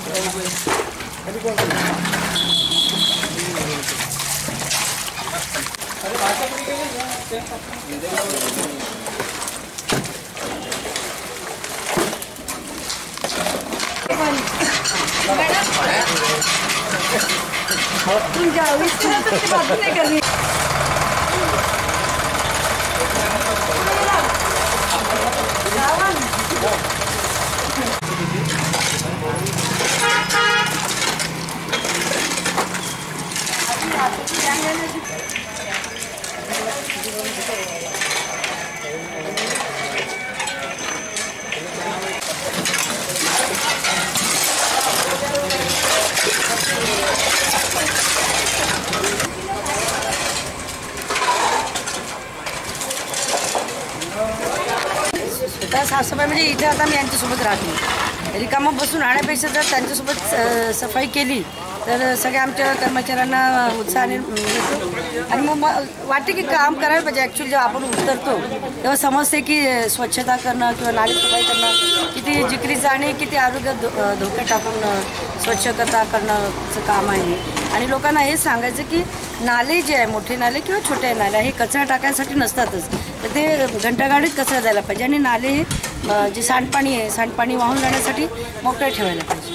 साफसफाई म्हणजे इथे आता मी यांच्यासोबत राहते, रिकामं बसून राहण्यापेक्षा जर त्यांच्यासोबत सफाई केली तर सगळ्या आमच्या कर्मचाऱ्यांना उत्साहाने मिळतो आणि मग वाटते की काम करायला पाहिजे. ॲक्च्युली जेव्हा आपण उतरतो तेव्हा समजते की स्वच्छता करणं किंवा नाली सफाई करणं किती जिकरीचं आणि किती आरोग्य धोके टाकून स्वच्छता करणंचं काम आहे. आणि लोकांना हे सांगायचं की नाले जे आहे, मोठे नाले किंवा छोटे नाले, हे कचरा टाकायसाठी नसतातच, तर ते घंटागाडीत कचरा जायला पाहिजे आणि नाले जे सांडपाणी आहे, सांडपाणी वाहून जाण्यासाठी मोकळे ठेवायला पाहिजे.